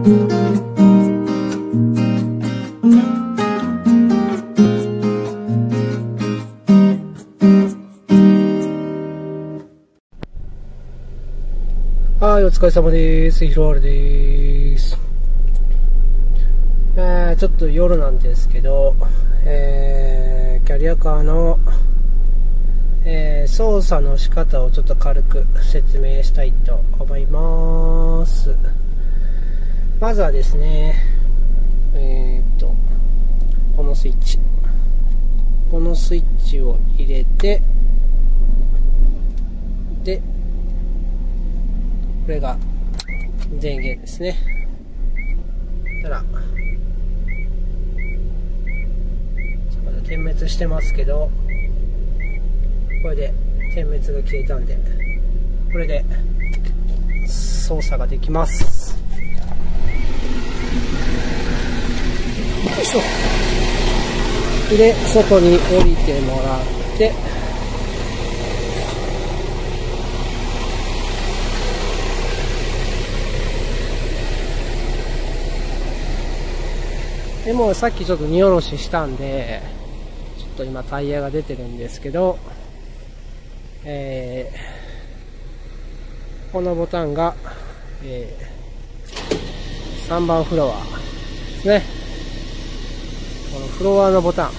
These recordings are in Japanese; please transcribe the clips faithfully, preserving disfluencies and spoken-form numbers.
はい、お疲れ様です。ヒロアルです。えー、ちょっと夜なんですけど、えー、キャリアカーの、えー、操作の仕方をちょっと軽く説明したいと思います。まずはですね、えーっと、このスイッチ。このスイッチを入れて、で、これが電源ですね。たら、まだ点滅してますけど、これで点滅が消えたんで、これで操作ができます。よいしょ。で、外に降りてもらって、でもさっきちょっと荷下ろししたんで、ちょっと今タイヤが出てるんですけど、えー、このボタンが、えー、さんばんフロアですね。このフロアのボタン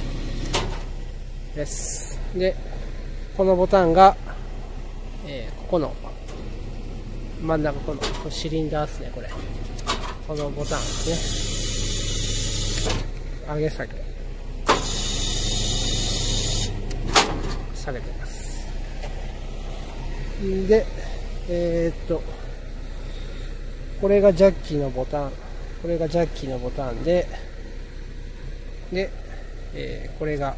です。で、このボタンが、えー、ここの真ん中、このシリンダーですね、これ。このボタンですね。上げ下げ下げてます。で、えー、っとこれがジャッキのボタン、これがジャッキのボタンで、で、えー、これが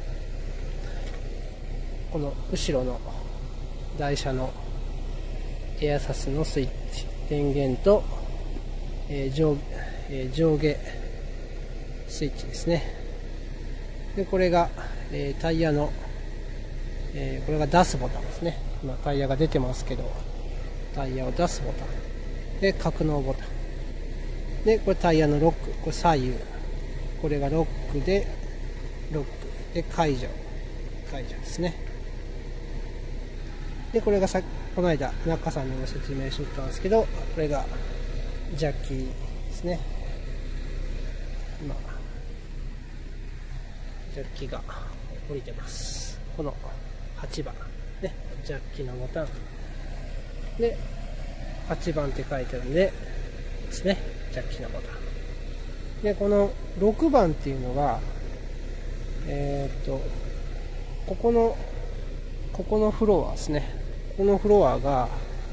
この後ろの台車のエアサスのスイッチ、電源と、えー、上、えー、上下スイッチですね。で、これが、えー、タイヤの、えー、これが出すボタンですね。今タイヤが出てますけど、タイヤを出すボタンで、格納ボタンで、これタイヤのロック、これ左右、これがロックでロックで解除解除ですね。で、これがさこの間中さんにも説明しとったんですけど、これがジャッキですね。今ジャッキが降りてます。このはちばんね、ジャッキのボタンではちばんって書いてるんでですね、ジャッキのボタンで、このろくばんっていうのがえー、っとここのここのフロアですね。このフロアが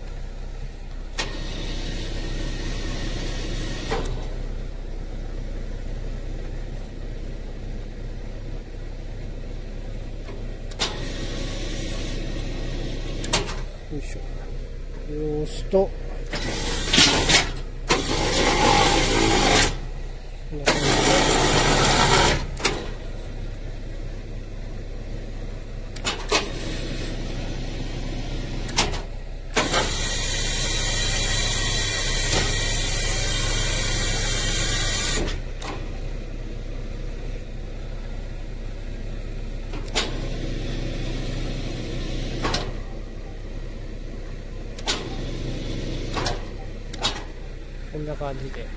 よいしょ、押すとこんな感じでこんな感じで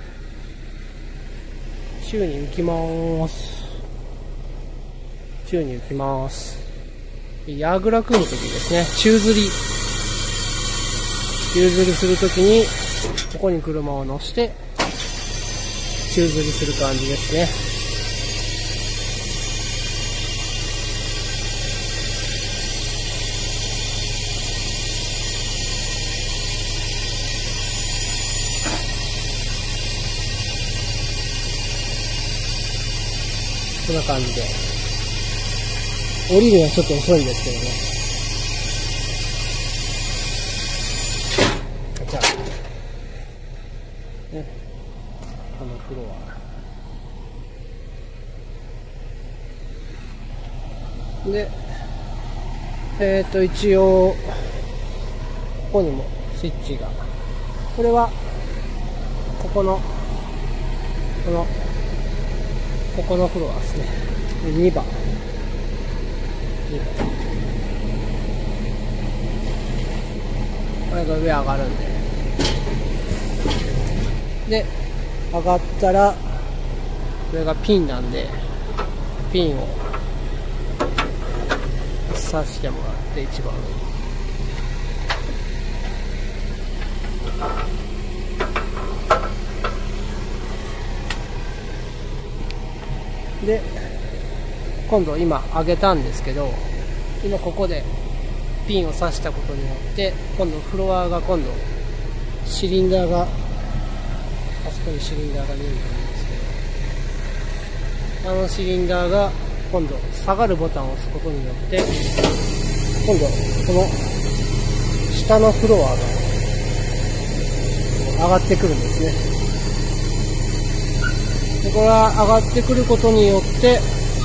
宙に浮きます。宙に浮きます。矢倉組むときですね、宙吊り宙吊りするときにここに車を乗せて宙吊りする感じですね。こんな感じで降りるのはちょっと遅いんですけどね。じゃあね、このフロアで、えっと一応ここにもスイッチが、これはここのこのここのフロアですね。にばんにばんこれが上上がるんで、で上がったらこれがピンなんで、ピンを刺してもらって一番で、今度今上げたんですけど、今ここでピンを刺したことによって今度フロアが今度シリンダーがあそこにシリンダーが見えると思うんですけど、あのシリンダーが今度下がるボタンを押すことによって今度この下のフロアが上がってくるんですね。でこれは上がってくることによって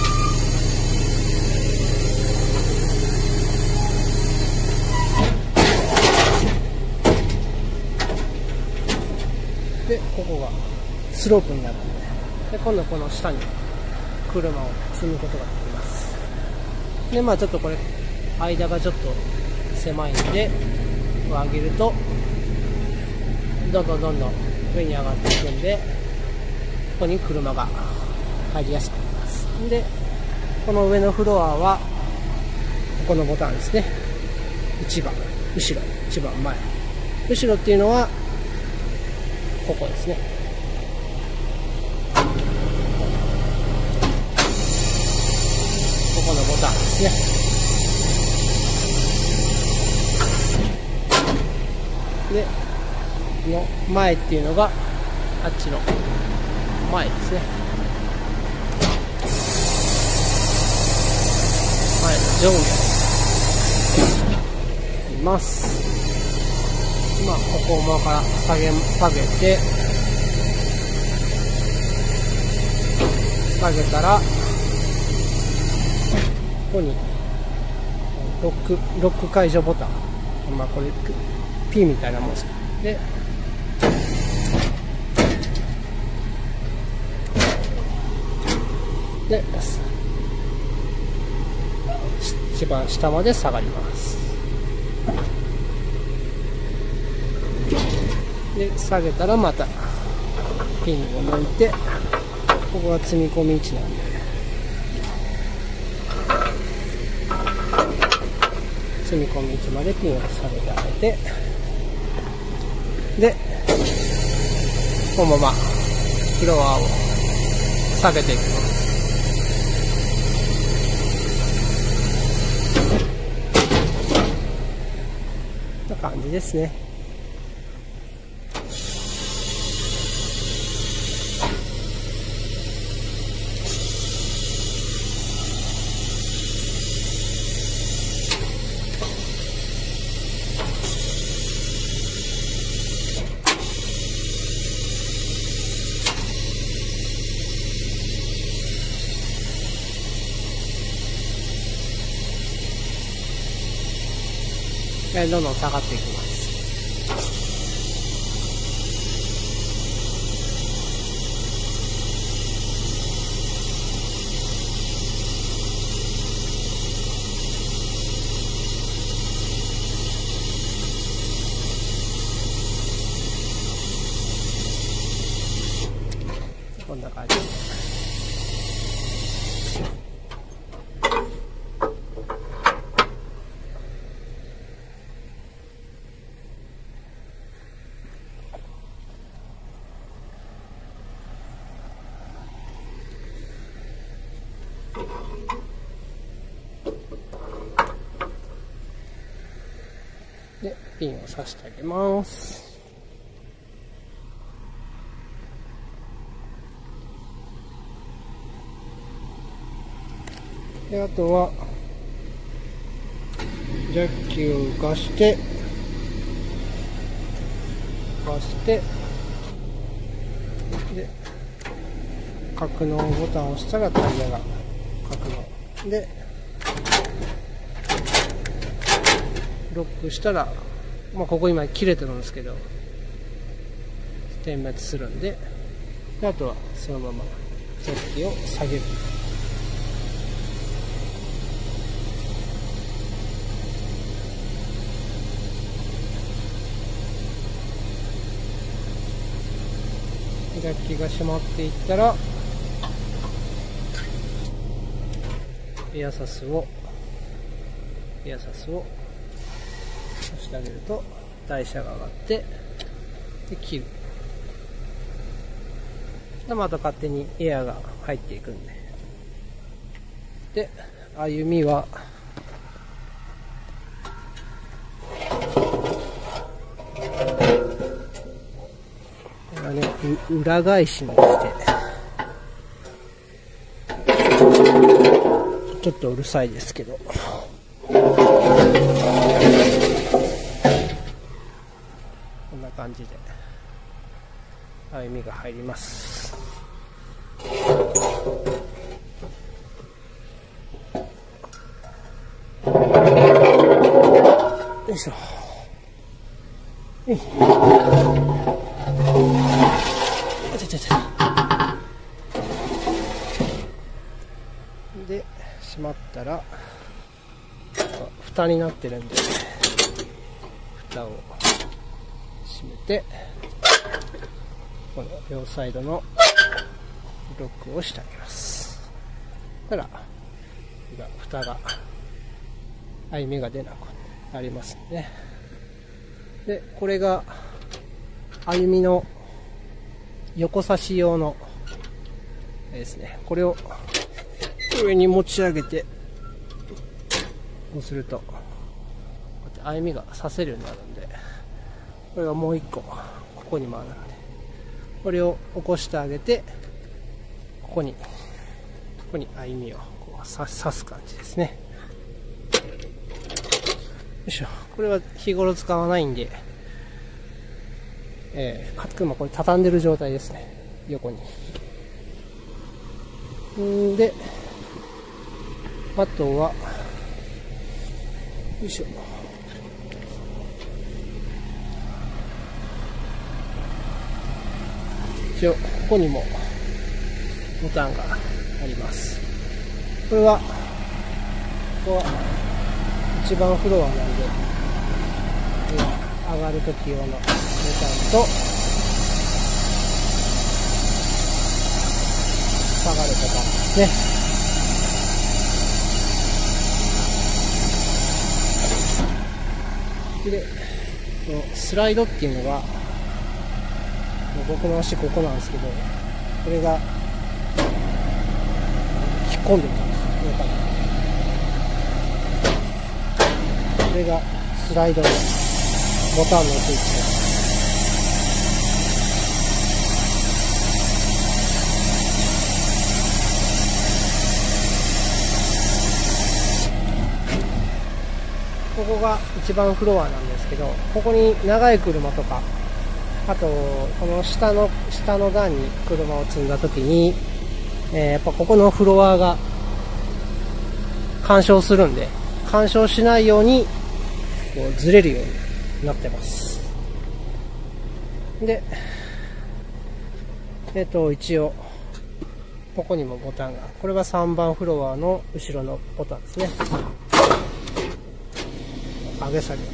でここがスロープになるので、で今度この下に車を積むことができます。でまあちょっとこれ間がちょっと狭いんで上げるとどんどんどんどん上に上がっていくんで、ここに車が入りやすくなります。でこの上のフロアはここのボタンですね。いちばん後ろ、いちばん前、後ろっていうのはここですね。ここのボタンですね。での前っていうのがあっちの前ですね。前の上下います。今ここを前から下げ下げて下げたらここにロックロック解除ボタン、まあこれ P みたいなもんですで。で一番下まで下がります。で下げたらまたピンを抜いて、ここは積み込み位置なんで積み込み位置までピンを下げてあげて、でこのままフロアを下げていきます。こんな感じですね。どんどん下がっていきます。こんな感じででピンを刺してあげます。であとはジャッキを浮かして浮かしてで格納ボタンを押したらタイヤが格納でロックしたら、まあ、ここ今切れてるんですけど、 点滅するんで、であとはそのままジョッキを下げる。ジャッキが閉まっていったらエアサスをエアサスを押してあげると台車が上がってで切る。でまた勝手にエアが入っていくんで、で歩みはあれ裏返しにしてちょっとうるさいですけど、こんな感じで歩みが入ります。よいしょ。えい。あちゃちゃちゃ。で閉まったら蓋になってるんで蓋を閉めて、この両サイドのロックをしてあげます。そしたら蓋が歩みが出なくなりますね。でこれが歩みの横差し用のですね。これを上に持ち上げてこうするとこうやって歩みがさせるようになるんで、これがもう一個ここにもあるんで、これを起こしてあげてここにここに歩みをこう刺す感じですね。よいしょ。これは日頃使わないんで、えー、今これ畳んでる状態ですね。横に。んであとはよいしょ。一応ここにもボタンがあります。これはここは一番フロアなんで、上がるとき用のボタンと下がるボタンですね。で、このスライドっていうのが僕の足ここなんですけど、これが引っ込んでるんです。これがスライドのボタンのスイッチです。ここが一番フロアなんですけど、ここに長い車とか、あとこの下の下の段に車を積んだ時に、えー、やっぱここのフロアが干渉するんで、干渉しないようにこうずれるようになってます。で、えっと一応ここにもボタンが、これがさんばんフロアの後ろのボタンですね。上げ下げ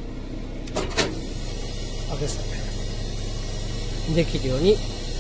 上げ下げできるように、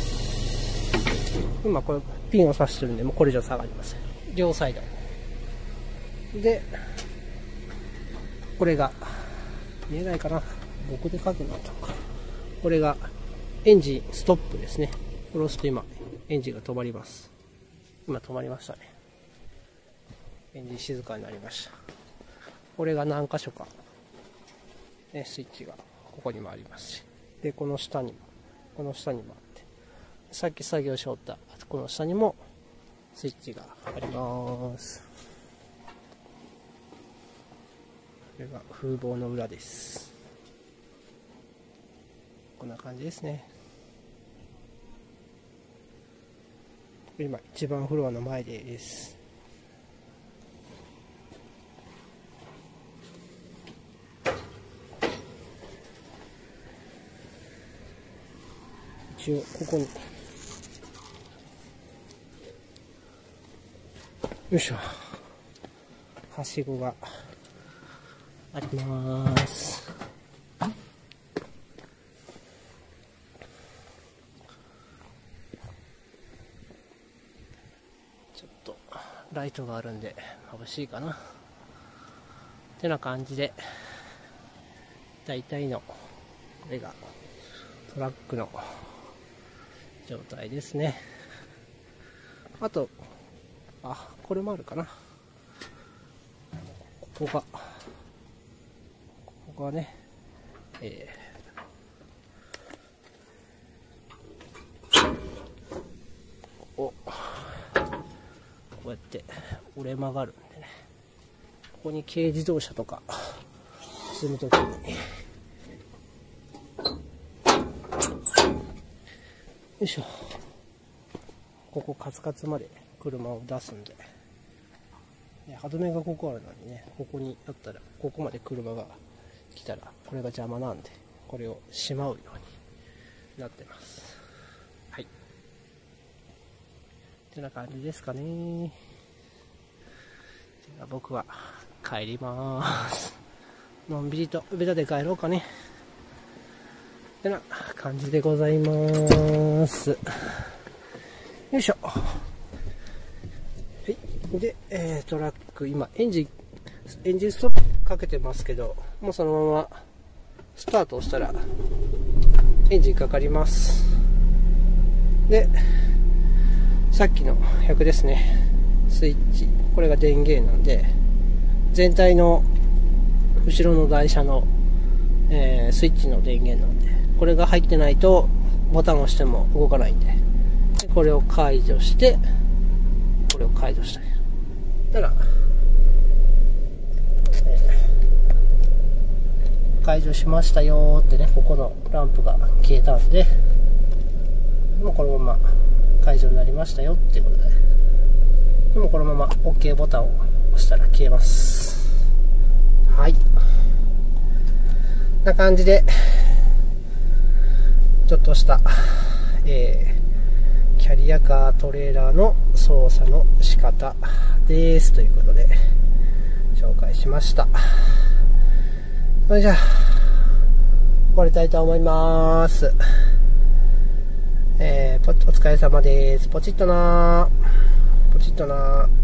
今これピンを刺してるんでもうこれ以上下がりません。両サイドで、これが見えないかな、僕で書くのとか、これがエンジンストップですね。これを押すと今エンジンが止まります。今止まりましたね。エンジン静かになりました。これが何箇所か、ね、スイッチがここにもありますし、でこの下にもこの下にもあって、さっき作業しおったこの下にもスイッチがあります。これが風防の裏です。こんな感じですね。今一番フロアの前です。 一応ここによいしょ、はしごがあります。ちょっとライトがあるんで眩しいかなってな感じで、大体のこれがトラックの状態ですね。あと、あ、これもあるかな。ここが、ここがね、えー、ここ、こうやって折れ曲がるんでね、ここに軽自動車とか進むときに、よいしょ、ここカツカツまで車を出すんで、歯止めがここあるのにね、ここにあったら、ここまで車が来たらこれが邪魔なんで、これをしまうようになってます。はい、ってな感じですかね。じゃあ僕は帰りまーす。のんびりとベタで帰ろうかねってな感じでございます。よいしょ。はい。で、えー、トラック、今、エンジン、エンジンストップかけてますけど、もうそのまま、スタートをしたら、エンジンかかります。で、さっきのひゃくですね。スイッチ。これが電源なんで、全体の、後ろの台車の、えー、スイッチの電源なんで、これが入ってないとボタンを押しても動かないんで、でこれを解除して、これを解除したい。たら、えー、解除しましたよーってね、ここのランプが消えたんで、もうこのまま解除になりましたよっていうことで、でもこのまま OK ボタンを押したら消えます。はい。な感じで、ちょっとした、えー、キャリアカートレーラーの操作の仕方ですということで紹介しました。それじゃあ終わりたいと思います。えー、お疲れ様です。ポチッとなーポチッとなー